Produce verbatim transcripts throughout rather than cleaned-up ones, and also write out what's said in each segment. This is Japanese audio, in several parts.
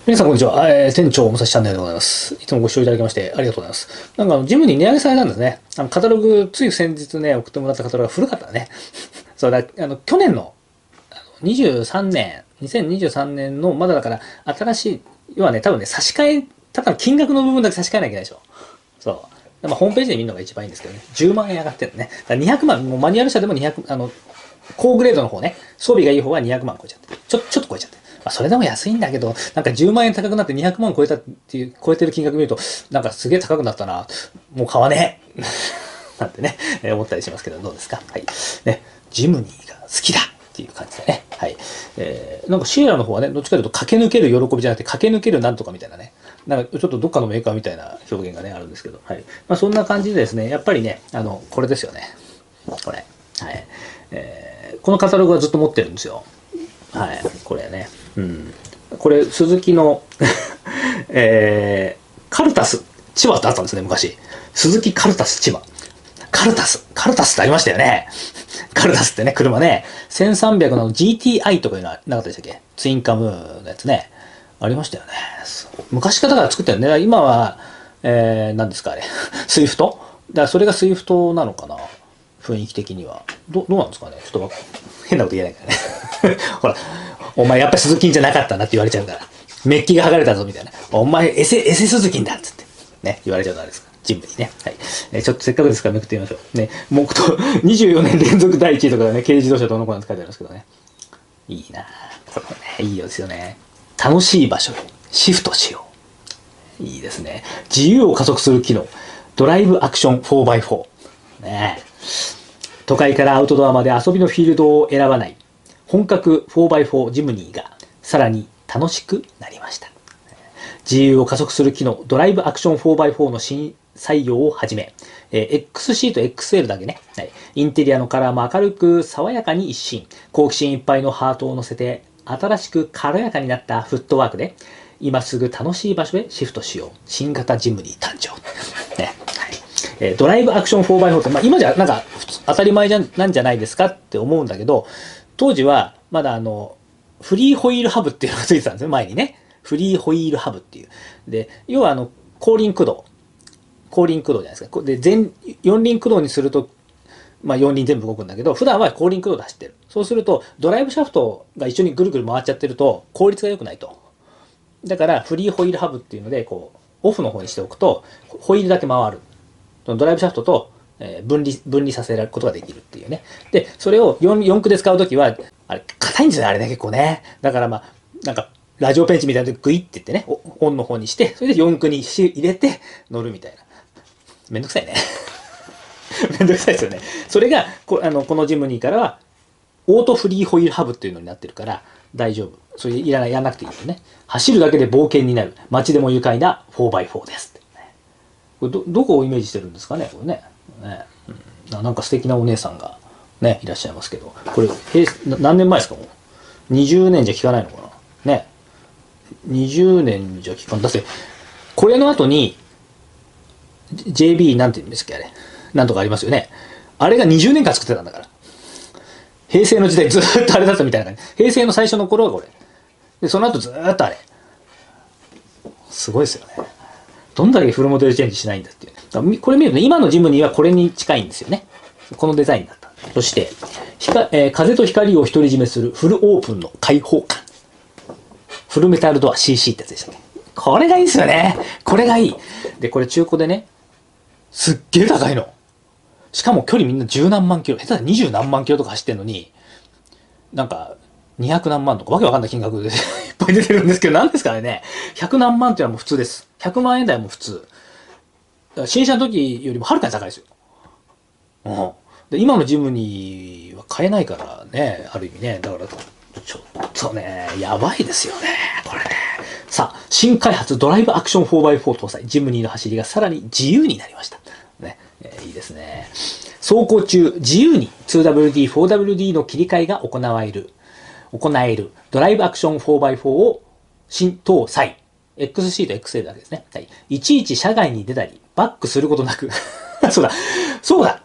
皆さんこんにちは。えー、店長武蔵チャンネルでございます。いつもご視聴いただきましてありがとうございます。なんかジムに値上げされたんですね。あのカタログ、つい先日ね、送ってもらったカタログが古かったね。そうだ、あの、去年のにじゅうさんねん、にせんにじゅうさんねんの、まだだから新しい、要はね、多分ね、差し替え、ただの金額の部分だけ差し替えなきゃいけないでしょ。そう。まあ、ホームページで見るのが一番いいんですけどね。じゅうまん円上がってるのね。だからにひゃくまん、もうマニュアル車でもにひゃく、あの、高グレードの方ね、装備がいい方はにひゃくまん超えちゃって。ちょ、ちょっと超えちゃって。まあ、それでも安いんだけど、なんかじゅうまん円高くなってにひゃくまん超えたっていう、超えてる金額見ると、なんかすげえ高くなったな。もう買わねえ。なんてね、えー思ったりしますけど、どうですか。はい。ね、ジムニーが好きだっていう感じでね。はい。えー、なんかシエラの方はね、どっちかというと駆け抜ける喜びじゃなくて、駆け抜けるなんとかみたいなね。なんかちょっとどっかのメーカーみたいな表現がね、あるんですけど、はい。まあそんな感じでですね、やっぱりね、あの、これですよね。これ。はい。えー、このカタログはずっと持ってるんですよ。はい。これね。うん。これ、鈴木の、えー、カルタス、千葉ってあったんですね、昔。鈴木カルタス千葉。カルタス、カルタスってありましたよね。カルタスってね、車ね。せんさんびゃくの ジーティーアイ とかいうのはなかったでしたっけ？ツインカムのやつね。ありましたよね。昔からだから作ったよね。今は、えー、何ですかあれ。スイフトだからそれがスイフトなのかな、雰囲気的には。ど、どうなんですかね、ちょっと変なこと言えないからね。ほら、お前やっぱり鈴木じゃなかったなって言われちゃうから。メッキが剥がれたぞみたいな。お前エセ、エセ鈴木だっつって。ね、言われちゃうからですか。ジムにね。はい。えー、ちょっとせっかくですからめくってみましょう。ね、木刀、にじゅうよねん連続だいいちいとかね、軽自動車どうのこうのって書いてありますけどね。いいなぁ。これね、いいよですよね。楽しい場所へシフトしよう。いいですね。自由を加速する機能。ドライブアクション フォーバイフォー。ねえ。都会からアウトドアまで遊びのフィールドを選ばない。本格 フォーバイフォー ジムニーがさらに楽しくなりました。自由を加速する機能、ドライブアクション フォーバイフォー の新採用をはじめ、えー、エックスシー と エックスエル だけね、はい、インテリアのカラーも明るく爽やかに一新、好奇心いっぱいのハートを乗せて、新しく軽やかになったフットワークで、今すぐ楽しい場所へシフトしよう。新型ジムニー誕生。ね、はい、えー、ドライブアクション フォーバイフォー って、まあ、今じゃなんか当たり前じゃなんじゃないですかって思うんだけど、当時はまだあの、フリーホイールハブっていうのがついてたんですよ、前にね。フリーホイールハブっていう。で、要はあの、後輪駆動。後輪駆動じゃないですか。で、全、四輪駆動にすると、まあ四輪全部動くんだけど、普段は後輪駆動で走ってる。そうすると、ドライブシャフトが一緒にぐるぐる回っちゃってると、効率が良くないと。だから、フリーホイールハブっていうので、こう、オフの方にしておくと、ホイールだけ回る。ドライブシャフトと、えー分離、分離させることができるっていうね。で、それを四駆で使うときは、あれ、硬いんですよね、あれね、結構ね。だからまあ、なんか、ラジオペンチみたいなのでグイって言ってね、オンの方にして、それで四駆に入れて乗るみたいな。めんどくさいね。めんどくさいですよね。それが、こあのこのジムニーからは、オートフリーホイールハブっていうのになってるから、大丈夫。それいらない、やんなくていいよね。走るだけで冒険になる。街でも愉快な フォーバイフォー です。これど、どこをイメージしてるんですかね、これね。ね、うん、なんか素敵なお姉さんがね、いらっしゃいますけど、これ、平何年前ですか、もう。にじゅうねんじゃ効かないのかな。ね。にじゅうねんじゃ効かん。だって、これの後に、ジェービー なんて言うんですっけ、あれ。なんとかありますよね。あれがにじゅうねんかん作ってたんだから。平成の時代ずっとあれだったみたいな感じ。平成の最初の頃はこれ。で、その後ずーっとあれ。すごいですよね。どんだけフルモデルチェンジしないんだっていう、ね。これ見るとね、今のジムにはこれに近いんですよね。このデザインだった。そして、えー、風と光を独り占めするフルオープンの開放感。フルメタルドア シーシー ってやつでしたっけ。これがいいですよね。これがいい。で、これ中古でね、すっげえ高いの。しかも距離みんな十何万キロ、下手な二十何万キロとか走ってんのに、なんか、二百何万とかわけわかんない金額でいっぱい出てるんですけど、何ですかね。百何万っていうのはもう普通です。百万円台も普通。新車の時よりもはるかに高いですよ。うん。で、今のジムには買えないからね、ある意味ね。だから、ちょっとね、やばいですよね。これね。さあ、新開発ドライブアクション フォーバイフォー 搭載。ジムニーの走りがさらに自由になりました。ね。えー、いいですね。走行中、自由に ツーダブリューディー、フォーダブリューディー の切り替えが行える。行える。ドライブアクション フォーバイフォー を新搭載。エックスシー と エックスエル だけですね。はい。いちいち車外に出たり、バックすることなく。そうだ。そうだ。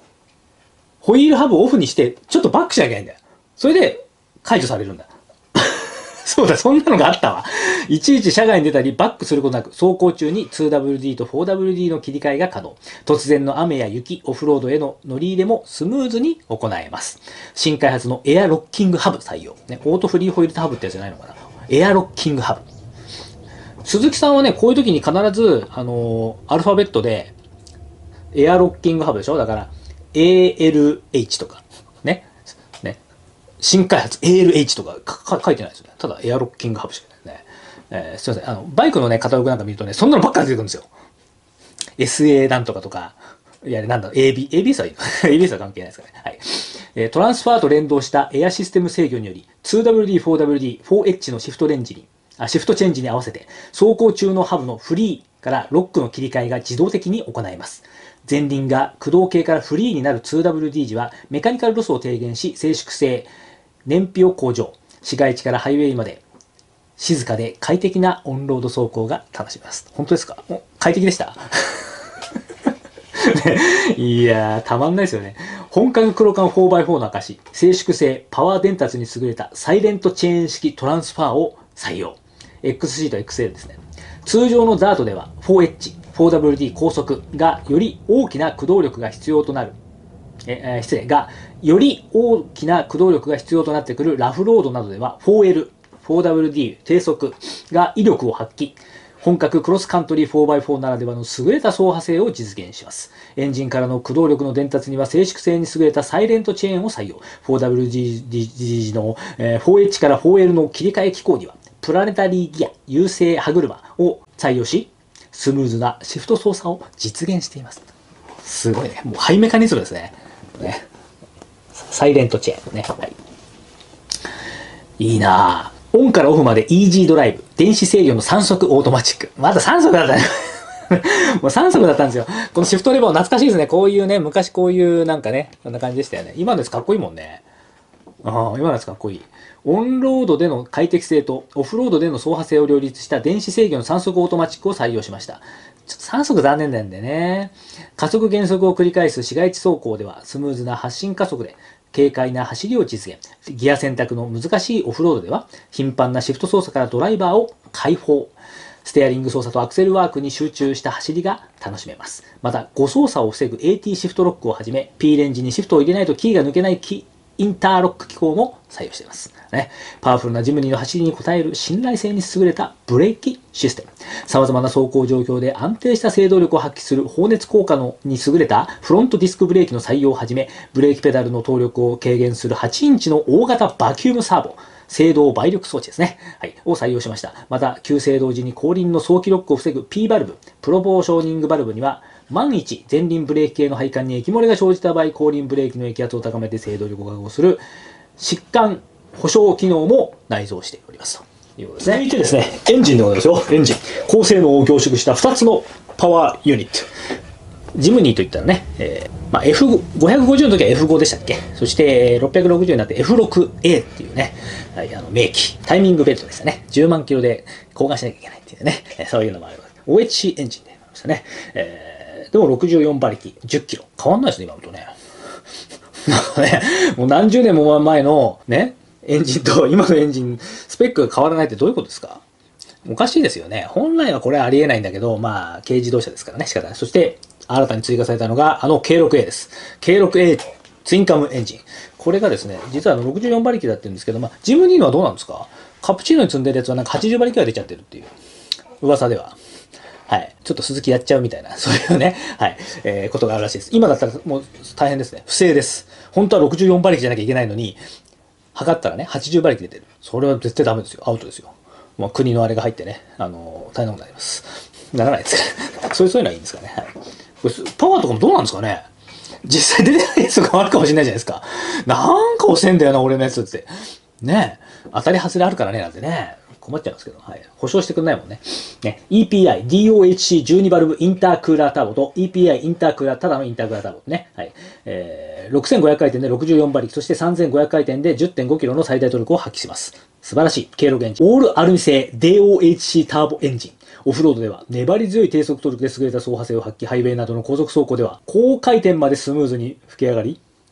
ホイールハブをオフにして、ちょっとバックしなきゃいけないんだよ。それで、解除されるんだ。 そうだ、そんなのがあったわ。いちいち車外に出たりバックすることなく、走行中に ツーダブリューディー と フォーダブリューディー の切り替えが可能。突然の雨や雪、オフロードへの乗り入れもスムーズに行えます。新開発のエアロッキングハブ採用。ね、オートフリーホイールハブってやつじゃないのかな。エアロッキングハブ。鈴木さんはね、こういう時に必ず、あのー、アルファベットで、エアロッキングハブでしょ。だから、エーエルエイチ とか、ね。ね。新開発 エーエルエイチ とかか書いてないですよね。ただ、エアロッキングハブしかないね。えー、すいません。あの、バイクのね、カタログなんか見るとね、そんなのばっかり出てくるんですよ。エスエー なんとかとか、いや、なんだ、エービー、エービーエス はいいの エービーエス は関係ないですかね。はい。えー、トランスファーと連動したエアシステム制御により、ツーダブリューディー、フォーダブリューディー、フォーエイチ のシフトレンジに、あ、シフトチェンジに合わせて、走行中のハブのフリーからロックの切り替えが自動的に行えます。前輪が駆動系からフリーになる ツーダブリューディー 時は、メカニカルロスを低減し、静粛性、燃費を向上。市街地からハイウェイまで、静かで快適なオンロード走行が楽しめます。本当ですか？快適でしたね、いやー、たまんないですよね。本格黒缶 フォーバイフォー の証、静粛性、パワー伝達に優れたサイレントチェーン式トランスファーを採用。エックスシー と エックスエル ですね。通常のダートでは フォーエイチ、フォーダブリューディー 高速がより大きな駆動力が必要となる。えー、失礼が、より大きな駆動力が必要となってくるラフロードなどでは フォーエル、フォーダブリューディー 低速が威力を発揮。本格クロスカントリー フォーバイフォー ならではの優れた走破性を実現します。エンジンからの駆動力の伝達には静粛性に優れたサイレントチェーンを採用。フォーダブリューディー の フォーエイチ から フォーエル の切り替え機構には、プラネタリーギア、優勢歯車を採用し、スムーズなシフト操作を実現しています。すごいね。もうハイメカニズムですね。ね。サイレントチェーンね。はい。いいなぁ。オンからオフまでイージードライブ。電子制御のさん速オートマチック。まださん速だったね。もうさん速だったんですよ。このシフトレバー懐かしいですね。こういうね、昔こういうなんかね、こんな感じでしたよね。今のやつかっこいいもんね。ああ、今のやつかっこいい。オンロードでの快適性とオフロードでの走破性を両立した電子制御のさん速オートマチックを採用しました。ちょっとさん速残念なんでね。加速減速を繰り返す市街地走行ではスムーズな発進加速で軽快な走りを実現。ギア選択の難しいオフロードでは頻繁なシフト操作からドライバーを解放。ステアリング操作とアクセルワークに集中した走りが楽しめます。また、誤操作を防ぐ エーティー シフトロックをはじめ、P レンジにシフトを入れないとキーが抜けないキー、インターロック機構も採用しています。ね、パワフルなジムニーの走りに応える信頼性に優れたブレーキシステム。様々な走行状況で安定した制動力を発揮する放熱効果のに優れたフロントディスクブレーキの採用をはじめ、ブレーキペダルの動力を軽減するはちインチの大型バキュームサーボ。制動倍力装置ですね。はい。を採用しました。また、急制動時に後輪の早期ロックを防ぐ P バルブ、プロポーショニングバルブには、万一前輪ブレーキ系の配管に液漏れが生じた場合、後輪ブレーキの液圧を高めて制動力を確保する疾患保証機能も内蔵しております。ということですね。続いてですね、エンジンでございますよ。エンジン。高性能を凝縮したふたつのパワーユニット。ジムニーといったらね、えーまあ、エフごひゃくごじゅう の時は エフご でしたっけ。そしてろっぴゃくろくじゅうになって エフろくエー っていうね、はい、あの名機、タイミングベルトでしたね。じゅうまんキロで交換しなきゃいけないっていうね、そういうのもあります。オーエイチシー エンジンでありましたね。えー、でもろくじゅうよん馬力、じゅっキロ。変わんないですね、今のとね。なんかね、もう何十年も前のね、エンジンと今のエンジン、スペックが変わらないってどういうことですか？おかしいですよね。本来はこれはありえないんだけど、まあ、軽自動車ですからね、仕方ない。そして、新たに追加されたのが、あの ケーろくエー です。ケーろくエー ツインカムエンジン。これがですね、実はろくじゅうよん馬力だって言うんですけど、まあ、ジムニーのはどうなんですか？カプチーノに積んでるやつはなんかはちじゅう馬力が出ちゃってるっていう噂では。はい。ちょっと鈴木やっちゃうみたいな、そういうね、はい、えー、ことがあるらしいです。今だったらもう大変ですね。不正です。本当はろくじゅうよん馬力じゃなきゃいけないのに、測ったらね、はちじゅう馬力出てる。それは絶対ダメですよ。アウトですよ。もう国のあれが入ってね、あのー、大変なことになります。ならないですから。そういう、そういうのはいいんですかね。はい。パワーとかもどうなんですかね？実際出てないやつがあるかもしれないじゃないですか。なんか遅いんだよな、俺のやつって。ねえ。当たり外れあるからね、なんてね。困っちゃいますけど。はい。保証してくんないもんね。ね。イーピーアイ、ディーオーエイチシーじゅうに バルブインタークーラーターボと イーピーアイ インタークーラー、ただのインタークーラーターボね。はい。えー、ろくせんごひゃく回転でろくじゅうよん馬力、そしてさんぜんごひゃく回転で じゅってんごキロの最大トルクを発揮します。素晴らしい。ケーろくエンジン。オールアルミ製 ディーオーエイチシー ターボエンジン。オフロードでは粘り強い低速トルクで優れた走破性を発揮、ハイウェイなどの高速走行では高回転までスムーズに吹き上がり、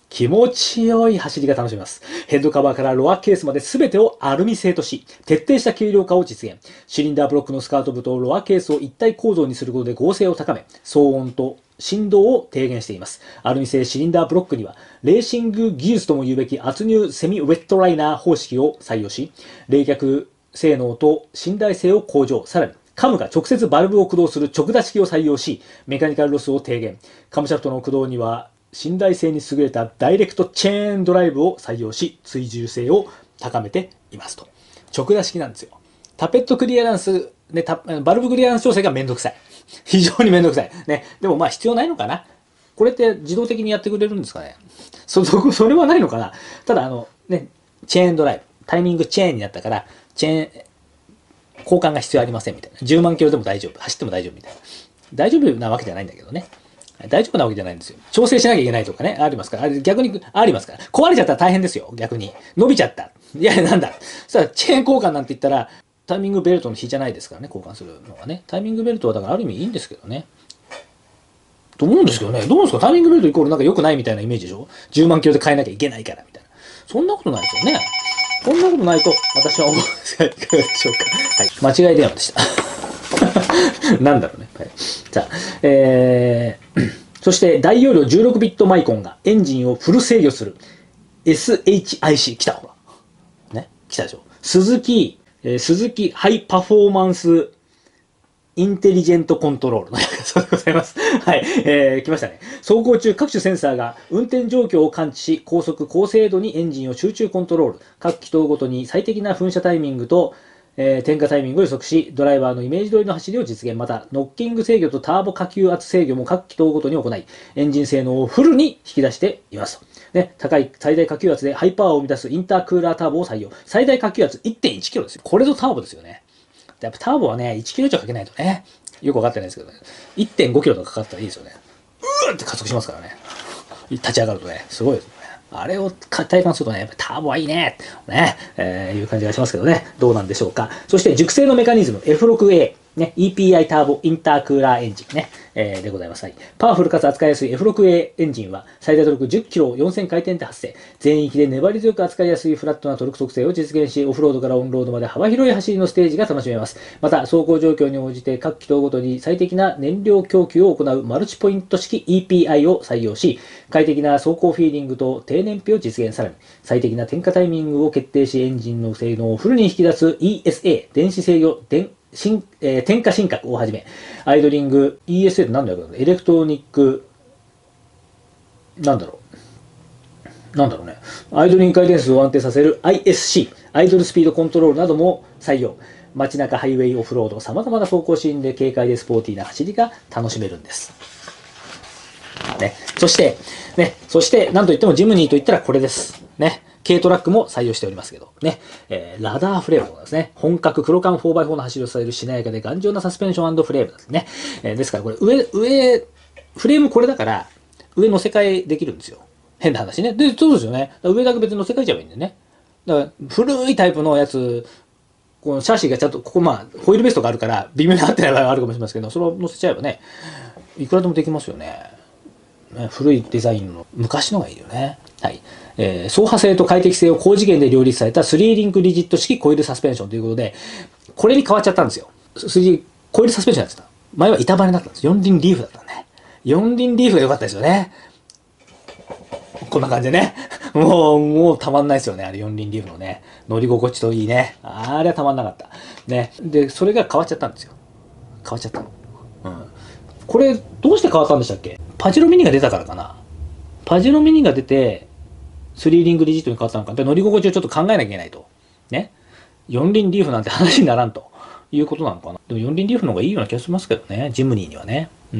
気持ちよい走りが楽しめます。ヘッドカバーからロアケースまで全てをアルミ製とし、徹底した軽量化を実現。シリンダーブロックのスカート部とロアケースを一体構造にすることで合成を高め、騒音と振動を低減しています。アルミ製シリンダーブロックには、レーシング技術とも言うべき圧入セミウェットライナー方式を採用し、冷却性能と信頼性を向上。さらに、カムが直接バルブを駆動する直打式を採用し、メカニカルロスを低減。カムシャフトの駆動には、信頼性に優れたダイレクトチェーンドライブを採用し、追従性を高めていますと。直打式なんですよ。タペットクリアランス、ね、バルブクリアランス調整がめんどくさい。非常にめんどくさい。ね。でもまあ必要ないのかな。これって自動的にやってくれるんですかね。そ、そ、それはないのかな。ただあの、ね、チェーンドライブ、タイミングチェーンになったから、チェーン、交換が必要ありませんみたいな。じゅうまんキロでも大丈夫。走っても大丈夫みたいな。大丈夫なわけじゃないんだけどね。大丈夫なわけじゃないんですよ。調整しなきゃいけないとかね、ありますから。あれ逆にありますから。壊れちゃったら大変ですよ、逆に。伸びちゃった。いや、なんだ。そしたらチェーン交換なんて言ったら、タイミングベルトの比じゃないですからね、交換するのはね。タイミングベルトはだからある意味いいんですけどね。と思うんですけどね。どうですか、タイミングベルトイコールなんか良くないみたいなイメージでしょ ?じゅうまんキロで買えなきゃいけないからみたいな。そんなことないですよね。そんなことないと私は思うんですが、いかがでしょうか。はい。間違い電話でした。なんだろうね。はい。じゃあ、えー、そして大容量じゅうろくビットマイコンがエンジンをフル制御する エスエイチアイシー 来たほら。ね。来たでしょ。鈴木、えー、鈴木ハイパフォーマンスインテリジェントコントロールの略そうでございます。はい。えー、来ましたね。走行中各種センサーが運転状況を感知し、高速、高精度にエンジンを集中コントロール。各気筒ごとに最適な噴射タイミングと、えー、点火タイミングを予測し、ドライバーのイメージ通りの走りを実現。また、ノッキング制御とターボ下級圧制御も各気筒ごとに行い、エンジン性能をフルに引き出しています。ね、高い最大下級圧でハイパワーを生み出すインタークーラーターボを採用。最大下級圧 いってんいちキロですよ。これぞターボですよね。やっぱターボはね、いちキロ以上かけないとね、よくわかってないですけどね、いってんごキロとかかかったらいいですよね。うーって加速しますからね。立ち上がるとね、すごいですよね。あれを体感するとね、やっぱターボはいいね、ね、えー、いう感じがしますけどね、どうなんでしょうか。そして熟成のメカニズム エフろくエー、ね、イーピーアイ ターボインタークーラーエンジンね、えー、でございます。はい。パワフルかつ扱いやすい エフろくエー エンジンは最大トルクじゅっキロをよんせん回転で発生。全域で粘り強く扱いやすいフラットなトルク特性を実現し、オフロードからオンロードまで幅広い走りのステージが楽しめます。また、走行状況に応じて各気筒ごとに最適な燃料供給を行うマルチポイント式 イーピーアイ を採用し、快適な走行フィーリングと低燃費を実現。さらに、最適な点火タイミングを決定し、エンジンの性能をフルに引き出す イーエスエー、電子制御、電新えー、点火進角をはじめ、アイドリング、イーエスエー って何だろう、エレクトロニック、なんだろう、なんだろうね、アイドリング回転数を安定させる アイエスシー、アイドルスピードコントロールなども採用。街中、ハイウェイ、オフロード、様々な走行シーンで軽快でスポーティーな走りが楽しめるんです。ね、そして、ね、そして、なんといってもジムニーといったらこれです。ね。軽トラックも採用しておりますけど、ね。えー、ラダーフレームでございますね。本格黒缶 フォーバイフォー の走りをされるしなやかで頑丈なサスペンションフレームですね。えー、ですからこれ上、上、フレームこれだから、上乗せ替えできるんですよ。変な話ね。で、そうですよね。上だけ別に乗せ替えちゃえばいいんだよね。だから、古いタイプのやつ、このシャシーがちゃんと、ここまあ、ホイールベストがあるから、微妙に合ってない場合があるかもしれませんけど、それを乗せちゃえばね、いくらでもできますよね。ね、古いデザインの昔のがいいよね。はい。えー、走破性と快適性を高次元で両立されたスリーリンクリジット式コイルサスペンションということで、これに変わっちゃったんですよ。スリーコイルサスペンションやってた。前は板バネだったんです。四輪リーフだったね。四輪リーフが良かったですよね。こんな感じでね。もう、もうたまんないですよね。あれ四輪リーフのね。乗り心地といいね。あれはたまんなかった。ね。で、それが変わっちゃったんですよ。変わっちゃったの。うん。これ、どうして変わったんでしたっけ？パジェロミニが出たからかな。パジェロミニが出て、スリーリングリジットに変わったのか。乗り心地をちょっと考えなきゃいけないと。ね。四輪リーフなんて話にならんということなのかな。でも四輪リーフの方がいいような気がしますけどね。ジムニーにはね。うん。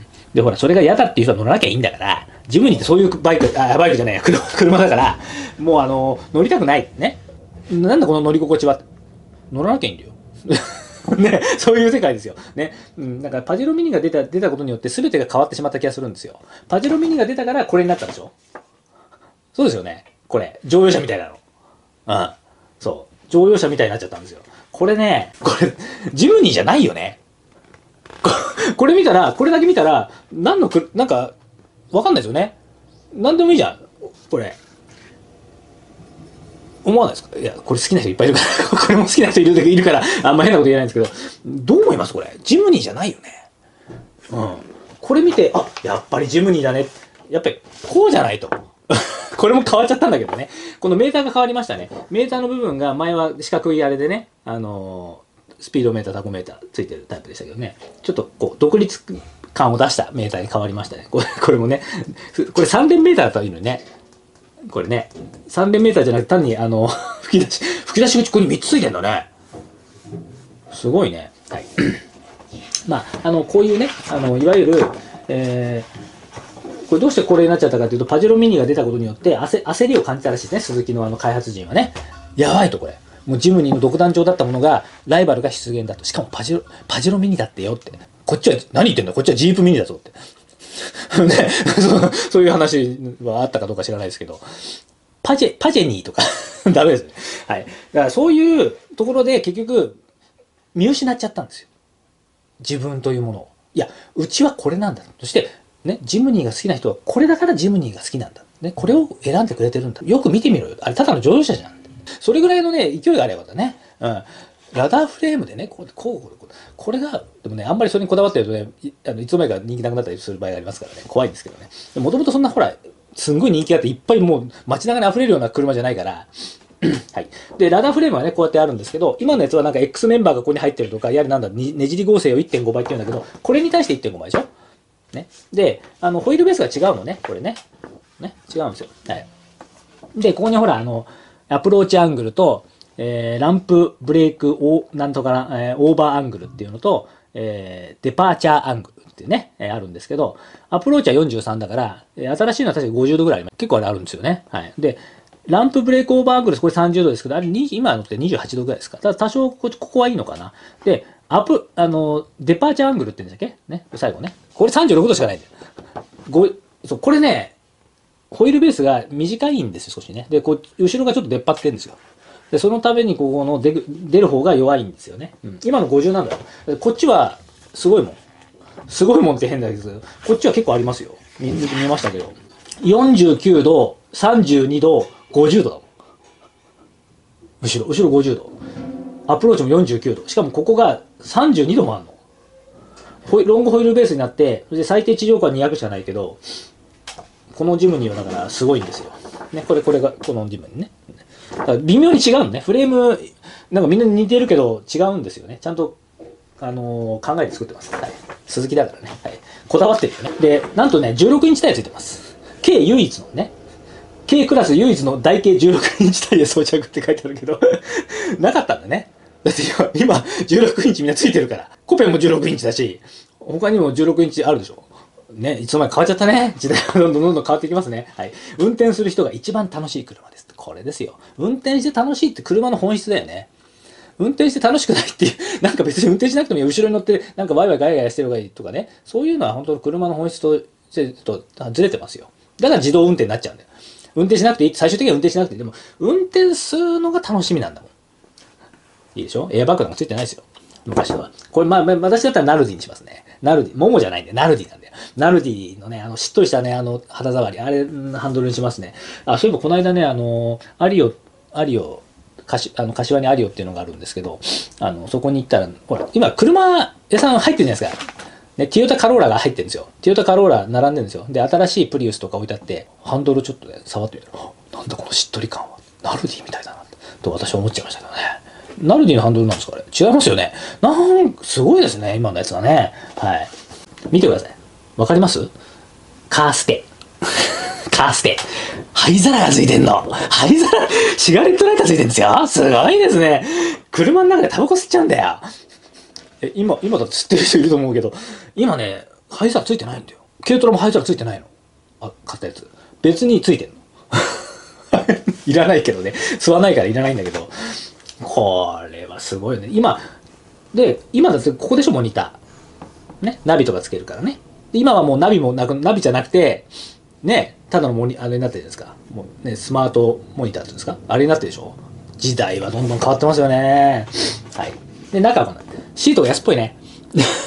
で、ほら、それが嫌だっていう人は乗らなきゃいいんだから、ジムニーってそういうバイク、あ、バイクじゃないや、車だから、もうあの、乗りたくない。ね。なんだこの乗り心地は。乗らなきゃいいんだよ。ね、そういう世界ですよ。ね。うん、なんかパジェロミニが出た、出たことによって全てが変わってしまった気がするんですよ。パジェロミニが出たからこれになったでしょ？そうですよね。これ。乗用車みたいなの。うん。そう。乗用車みたいになっちゃったんですよ。これね、これ、ジムニーじゃないよね。これ見たら、これだけ見たら、何のく、なんか、わかんないですよね。なんでもいいじゃん。 これ。思わないですか？いや、これ好きな人いっぱいいるから、これも好きな人いるいるから、あんま変なこと言えないんですけど、どう思いますこれ？ジムニーじゃないよね。うん。これ見て、あ、やっぱりジムニーだね。やっぱり、こうじゃないと。これも変わっちゃったんだけどね。このメーターが変わりましたね。メーターの部分が前は四角いあれでね、あのー、スピードメーター、タコメーターついてるタイプでしたけどね。ちょっとこう、独立感を出したメーターに変わりましたね。これ、これもね。これさん連メーターだったらいいのにね。これね、さん連メーターじゃなくて単にあの吹き出し吹き出し口ここにみっつついてんだね。すごいね。はい。まああのこういうね、あのいわゆる、えー、これどうしてこれになっちゃったかというと、パジェロミニが出たことによって焦焦りを感じたらしいですね、鈴木のあの開発陣はね。やばいと、これもうジムニーの独壇場だったものがライバルが出現だと。しかもパジェロパジェロミニだってよって。こっちは何言ってんだ、こっちはジープミニだぞってね、そうそういう話はあったかどうか知らないですけど、パジェ、パジェニーとかダメですね。はい。だからそういうところで結局見失っちゃったんですよ。自分というものを。いや、うちはこれなんだ。そして、ね、ジムニーが好きな人はこれだからジムニーが好きなんだ。ね、これを選んでくれてるんだ。よく見てみろよ。あれただの乗用車じゃん。それぐらいのね、勢いがあればだね。うん。ラダーフレームでね、こう、こう、こう、これが、でもね、あんまりそれにこだわってるとね、いあのいつの間にか人気なくなったりする場合がありますからね、怖いんですけどね。もともとそんなほら、すんごい人気あっていっぱいもう街中に溢れるような車じゃないから、はい。で、ラダーフレームはね、こうやってあるんですけど、今のやつはなんか X メンバーがここに入ってるとか、やはりなんだ、ねじり合成を いってんご 倍って言うんだけど、これに対して いってんご 倍でしょね。で、あの、ホイールベースが違うのね、これね。ね、違うんですよ。はい。で、ここにほら、あの、アプローチアングルと、えー、ランプブレークオなんとかな、えー、オーバーアングルっていうのと、えー、デパーチャーアングルっていうね、えー、あるんですけど、アプローチはよんじゅうさんだから、えー、新しいのは確かごじゅうどぐらいあります。結構あれあるんですよね。はい。で、ランプブレークオーバーアングル、これさんじゅうどですけど、あれ今のってにじゅうはちどぐらいですか。ただ多少ここはいいのかな。で、アップ、あの、デパーチャーアングルって言うんだっけね。最後ね。これさんじゅうろくどしかないんだよ。ごそう、これね、ホイールベースが短いんですよ、少しね。で、こう、後ろがちょっと出っ張ってるんですよ。で、そのためにここの出る出る方が弱いんですよね。うん、今のごじゅうなんだよ。こっちはすごいもん。すごいもんって変だけど、こっちは結構ありますよ。見、見ましたけど。よんじゅうきゅうど、さんじゅうにど、ごじゅうどだもん。後ろ、後ろごじゅうど。アプローチもよんじゅうきゅうど。しかもここがさんじゅうにどもあるの。ホイロングホイールベースになって、それで最低地上高はにひゃくしかないけど、このジムニーはだからすごいんですよ。ね、これ、これが、このジムニーね。だから微妙に違うのね。フレーム、なんかみんな似てるけど違うんですよね。ちゃんと、あのー、考えて作ってます。はい。鈴木だからね。はい。こだわってるよね。で、なんとね、じゅうろくインチタイヤついてます。計唯一のね。軽クラス唯一の台形じゅうろくインチタイヤ装着って書いてあるけど、なかったんだね。だって今、じゅうろくインチみんなついてるから。コペンもじゅうろくインチだし、他にもじゅうろくインチあるでしょ。ね、いつの間に変わっちゃったね。時代がどんどんどんどん変わっていきますね。はい。運転する人が一番楽しい車です。これですよ。運転して楽しいって車の本質だよね。運転して楽しくないっていう、なんか別に運転しなくてもいい。後ろに乗って、なんかワイワイガヤガヤしてる方がいいとかね。そういうのは本当の車の本質と、とずれてますよ。だから自動運転になっちゃうんだよ。運転しなくていい。最終的には運転しなくていい。でも、運転するのが楽しみなんだもん。いいでしょ？エアバッグなんかついてないですよ。昔は。これ、まあ、私だったらナルディにしますね。ナルディ。モモじゃないんで、ナルディなんだよ。ナルディのね、あの、しっとりしたね、あの、肌触り。あれ、ハンドルにしますね。あ、そういえばこの間ね、あの、アリオ、アリオ、かしあの柏にアリオっていうのがあるんですけど、あの、そこに行ったら、ほら、今、車屋さん入ってるじゃないですか。ね、トヨタカローラが入ってるんですよ。トヨタカローラ並んでるんですよ。で、新しいプリウスとか置いてあって、ハンドルちょっとね、触ってみたら、なんだこのしっとり感は。ナルディみたいだな、と私は思っちゃいましたけどね。ナルディのハンドルなんですかね。違いますよね。なんか、すごいですね、今のやつはね。はい。見てください。わかります？カーステ。カーステ。灰皿がついてんの。灰皿、シガレットライターついてんですよ。すごいですね。車の中でタバコ吸っちゃうんだよ。え、今、今だって吸ってる人いると思うけど、今ね、灰皿ついてないんだよ。軽トラも灰皿ついてないの。あ、買ったやつ。別についてんの。いらないけどね。吸わないからいらないんだけど。これはすごいよね。今、で、今だってここでしょ、モニター。ね。ナビとかつけるからね。今はもうナビもなく、ナビじゃなくて、ね、ただのモニ、あれになってるじゃないですか。もうね、スマートモニターっていうんですか。あれになってるでしょ。時代はどんどん変わってますよね。はい。で、中はこんな。シートが安っぽいね。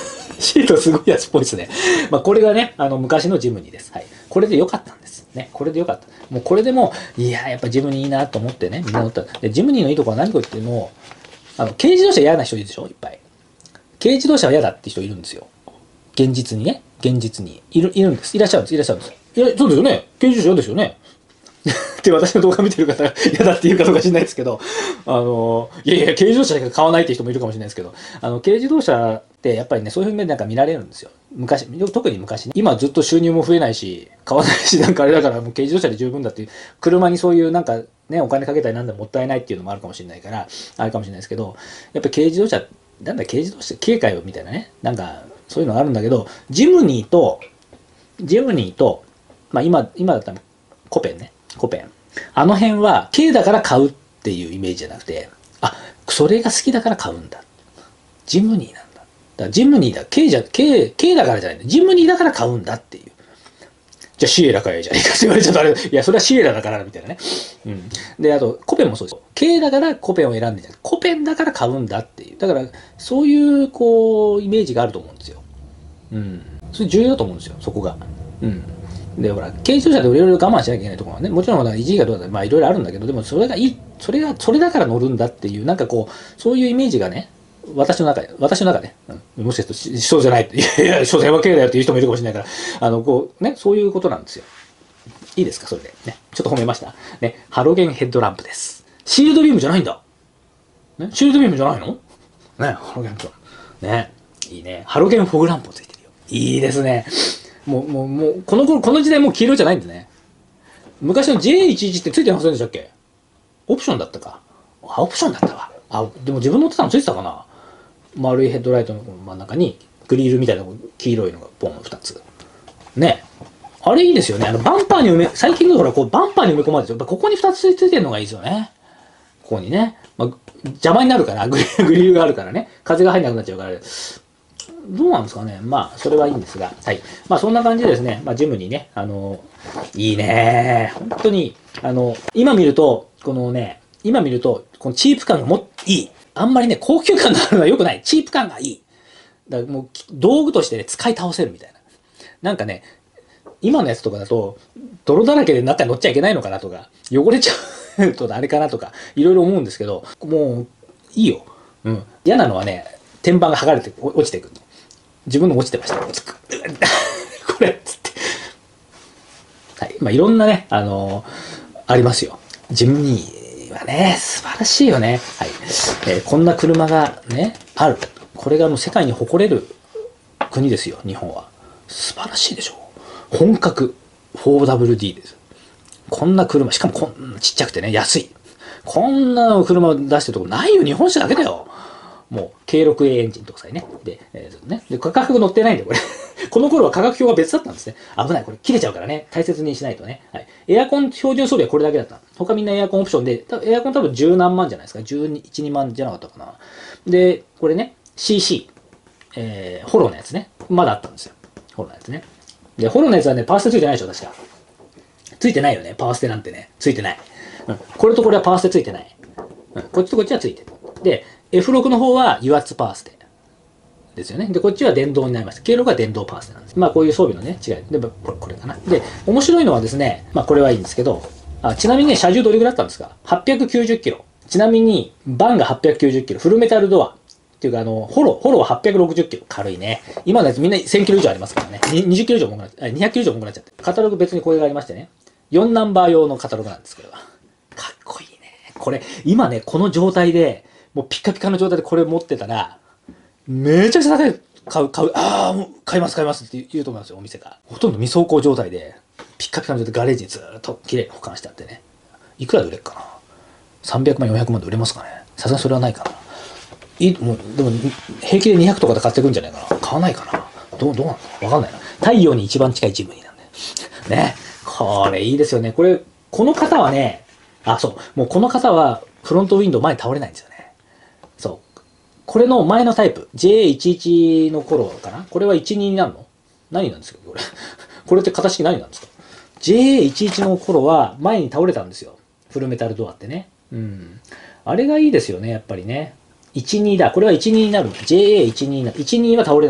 シートすごいやつっぽいですね。まあこれがね、あの昔のジムニーです。はい。これで良かったんです。ね。これで良かった。もうこれでも、いやーやっぱジムニーいいなと思ってね、みんな乗った。で、ジムニーのいいとこは何かっていうのあの、軽自動車嫌な人いるでしょいっぱい。軽自動車は嫌だって人いるんですよ。現実にね。現実に。いる、いるんです。いらっしゃるんです。いらっしゃるんです。いや、そうですよね。軽自動車嫌ですよね。って私の動画見てる方が嫌だって言うかどうか知らないですけど、あの、いやいや、軽自動車しか買わないっていう人もいるかもしれないですけど、あの、軽自動車ってやっぱりね、そういう面でなんか見られるんですよ。昔、特に昔ね。今ずっと収入も増えないし、買わないし、なんかあれだからもう軽自動車で十分だっていう、車にそういうなんかね、お金かけたりなんだもったいないっていうのもあるかもしれないから、あるかもしれないですけど、やっぱ軽自動車、なんだ軽自動車、軽かよみたいなね、なんかそういうのがあるんだけど、ジムニーと、ジムニーと、まあ今、今だったらコペンね、コペン。あの辺は、軽だから買うっていうイメージじゃなくて、あ、それが好きだから買うんだ。ジムニーなんだ。だからジムニーだ。軽じゃ、軽、軽だからじゃないんだ。ジムニーだから買うんだっていう。じゃあシエラ買えじゃねえかって言われちゃったら、いや、それはシエラだからみたいなね。うん。で、あと、コペンもそうです。軽だからコペンを選んでじゃなくて、コペンだから買うんだっていう。だから、そういう、こう、イメージがあると思うんですよ。うん。それ重要だと思うんですよ、そこが。うん。で、ほら、軽自動車でいろいろ我慢しなきゃいけないところはね、もちろん維持費がどうだまあいろいろあるんだけど、でもそれがいい、それが、それだから乗るんだっていう、なんかこう、そういうイメージがね、私の中で、私の中で、うん、もしかするとそうじゃない、いやいや、所詮は軽だよっていう人もいるかもしれないから、あの、こう、ね、そういうことなんですよ。いいですか、それで。ね、ちょっと褒めました。ね、ハロゲンヘッドランプです。シールドビームじゃないんだ。ね、シールドビームじゃないのね、ハロゲンヘッドランプ。ね、いいね。ハロゲンフォグランプもついてるよ。いいですね。もう、もう、もう、この頃、この時代もう黄色じゃないんですね。昔の ジェイじゅういち ってついてませんでしたっけ？オプションだったか。あ、オプションだったわ。あ、でも自分乗ってたのついてたかな。丸いヘッドライトの真ん中に、グリルみたいな黄色いのがポンふたつ。ね。あれいいですよね。あの、バンパーに埋め、最近のほら、こう、バンパーに埋め込まれてる。ここにふたつついてるのがいいですよね。ここにね。まあ、邪魔になるから、グリグリルがあるからね。風が入んなくなっちゃうから。どうなんですかね。まあ、それはいいんですが。はい。まあ、そんな感じでですね。まあ、ジムにね、あの、いいね。本当に、あの、今見ると、このね、今見ると、このチープ感がもいい。あんまりね、高級感があるのは良くない。チープ感がいい。だからもう、道具としてね、使い倒せるみたいな。なんかね、今のやつとかだと、泥だらけで中に乗っちゃいけないのかなとか、汚れちゃうとあれかなとか、いろいろ思うんですけど、もう、いいよ。うん。嫌なのはね、天板が剥がれて落ちていく。自分の落ちてました。これっつって。はい。まあ、いろんなね、あのー、ありますよ。ジムニーはね、素晴らしいよね。はい。えー、こんな車がね、ある。これがもう世界に誇れる国ですよ、日本は。素晴らしいでしょ。本格 フォーダブリューディー です。こんな車、しかもこんなちっちゃくてね、安い。こんな車を出してるとこないよ、日本車だけだよ。もう、ケーろくエー エンジン搭載ね。で、えー、ね。で、価格載ってないんで、これ。この頃は価格表が別だったんですね。危ない。これ切れちゃうからね。大切にしないとね。はい。エアコン標準装備はこれだけだった。他みんなエアコンオプションで、エアコン多分十何万じゃないですか。じゅういち、にまんじゃなかったかな。で、これね、シーシー、えー、ホローのやつね。まだあったんですよ。ホローのやつね。で、ホローのやつはね、パワーステついてないでしょ、確か。ついてないよね。パワーステなんてね。ついてない。うん。これとこれはパワーステついてない。うん。こっちとこっちはついてる。で、エフろく の方は油圧パワーステですよね。で、こっちは電動になります。ケーろくは電動パワーステなんです。まあ、こういう装備のね、違い。で、これ、これかな。で、面白いのはですね、まあ、これはいいんですけど、あ、ちなみにね、車重どれぐらいだったんですか ?はっぴゃくきゅうじゅっキロ。ちなみに、バンがはっぴゃくきゅうじゅっキロ。フルメタルドア。っていうか、あの、ホロ、ホロははっぴゃくろくじゅっキロ。軽いね。今のやつみんなせんキロ以上ありますからね。にじゅっキロ以上もくなっちゃって、にひゃくキロ以上もくなっちゃって。カタログ別にこれがありましてね。よんナンバー用のカタログなんです、これは。かっこいいね。これ、今ね、この状態で、もうピカピカの状態でこれ持ってたら、めちゃくちゃ高い、買う、買う、ああ、もう買います、買いますって言うと思いますよ、お店が。ほとんど未走行状態で、ピッカピカの状態でガレージにずーっと綺麗に保管してあってね。いくらで売れるかな ?さんびゃくまん、よんひゃくまんで売れますかね。さすがにそれはないかな。いい、もう、でも、平気でにひゃくとかで買ってくんじゃないかな。買わないかな。どう、どうなんだわかんないな。太陽に一番近いジムニーなんで。ね。これいいですよね。これ、この方はね、あ、そう、もうこの方は、フロントウィンドウ前に倒れないんですよね。そう。これの前のタイプ、ジェイじゅういち の頃かなこれはじゅうにになるの何なんですかこれ。これって形式何なんですか ?ジェイじゅういち の頃は前に倒れたんですよ。フルメタルドアってね。うん。あれがいいですよね、やっぱりね。じゅうにだ。これはじゅうにになる。ジェイエーじゅうに になる。じゅうには倒れなくなっちゃった。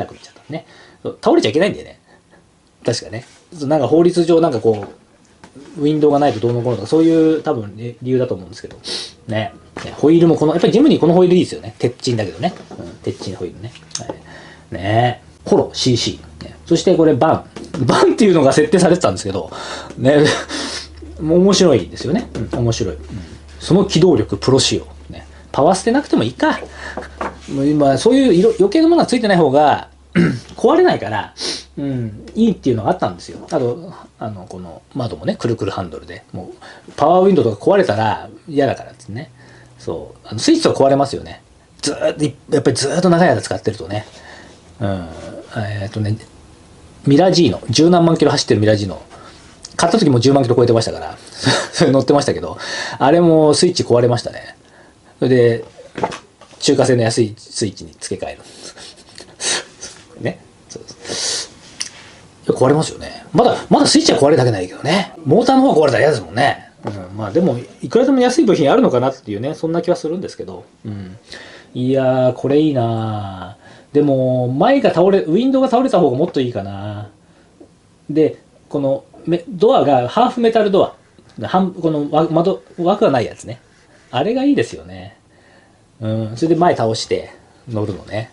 ね。倒れちゃいけないんだよね。確かね。なんか法律上なんかこう、ウィンドウがないとどうのこうのとか、そういう多分、ね、理由だと思うんですけど。ね。ホイールもこの、やっぱりジムニーこのホイールいいですよね。鉄鎮だけどね。うん、鉄鎮ホイールね。はい、ねホロ シーシー、ね。そしてこれバン。バンっていうのが設定されてたんですけど、ね。面白いですよね。うん、面白い。うん、その機動力プロ仕様。ね。パワー捨てなくてもいいか。もう今、そういう色余計なものがついてない方が壊れないから、うん、いいっていうのがあったんですよ。あと、あの、この窓もね、くるくるハンドルで、もう、パワーウィンドウとか壊れたら嫌だからってね。そう。あのスイッチとか壊れますよね。ずーっと、やっぱりずーっと長い間使ってるとね。うん。えっとね、ミラジーノ、十何万キロ走ってるミラジーノ。買った時もじゅうまんキロ超えてましたから、それ乗ってましたけど、あれもスイッチ壊れましたね。それで、中華製の安いスイッチに付け替える。ね。そうです。いや壊れますよね。まだ、まだスイッチは壊れただけないけどね。モーターの方が壊れたら嫌ですもんね。うん、まあでも、いくらでも安い部品あるのかなっていうね、そんな気はするんですけど。うん、いやー、これいいなー。でも、前が倒れ、ウィンドウが倒れた方がもっといいかな。で、この、ドアがハーフメタルドア。半この窓、枠がないやつね。あれがいいですよね。うん、それで前倒して乗るのね。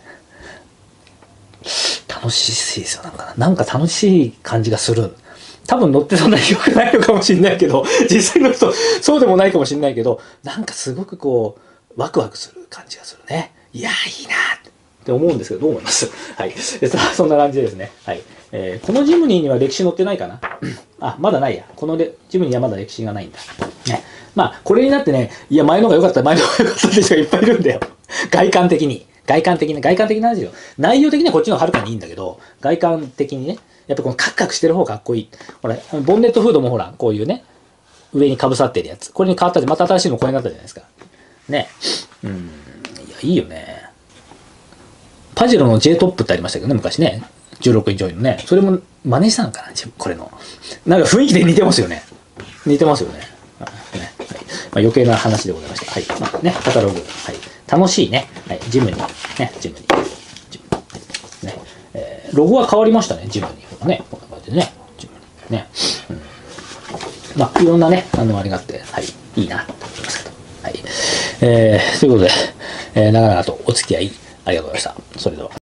楽しいですよ、なんか。なんか楽しい感じがする。多分乗ってそんなに良くないのかもしれないけど、実際の人、そうでもないかもしれないけど、なんかすごくこう、ワクワクする感じがするね。いやー、いいなって思うんですけど、どう思います？はい。そんな感じでですね。はい。えー、このジムニーには歴史載ってないかなあ、まだないや。このジムニーはまだ歴史がないんだ。ね。まあ、これになってね、いや、前の方が良かった、前の方が良かったって人がいっぱいいるんだよ。外観的に。外観的な、外観的な話よ。内容的にはこっちの方がはるかにいいんだけど、外観的にね、やっぱこのカクカクしてる方がかっこいい。ほら、ボンネットフードもほら、こういうね、上にかぶさってるやつ。これに変わったで、また新しいのこれになったじゃないですか。ね。うん。いや、いいよね。パジェロの J トップってありましたけどね、昔ね。じゅうろくインチのね。それも真似したのかな、これの。なんか雰囲気で似てますよね。似てますよね。ね、はい。まあ、余計な話でございました。はい。まあね、カタログ。はい。楽しいね。はい。ジムに。ね、ジムに。ジムに。ね。えー、ロゴは変わりましたね、ジムに。ね。こんな感じでね。ジムに。ね。うん。まあ、いろんなね、あの、あれがあって、はい。いいな、と思いますけど。はい。えー、ということで、えー、長々とお付き合いありがとうございました。それでは。